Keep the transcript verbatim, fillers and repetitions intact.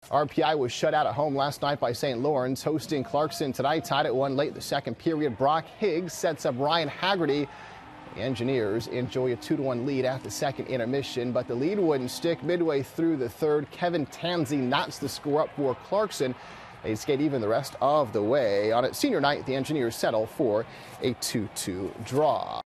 R P I was shut out at home last night by Saint Lawrence, hosting Clarkson tonight, tied at one late in the second period. Brock Higgs sets up Ryan Haggerty. The Engineers enjoy a two to one lead at the second intermission, but the lead wouldn't stick midway through the third. Kevin Tansey knots the score up for Clarkson. They skate even the rest of the way. On its senior night, the Engineers settle for a two two draw.